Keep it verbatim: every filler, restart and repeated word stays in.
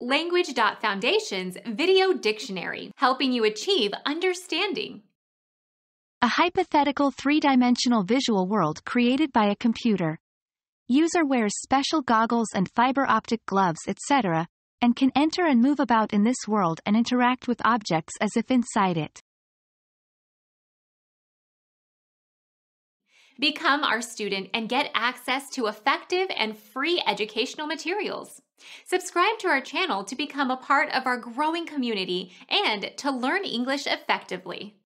Language dot Foundation's Video Dictionary, helping you achieve understanding. A hypothetical three-dimensional visual world created by a computer. User wears special goggles and fiber optic gloves, et cetera, and can enter and move about in this world and interact with objects as if inside it. Become our student and get access to effective and free educational materials. Subscribe to our channel to become a part of our growing community and to learn English effectively.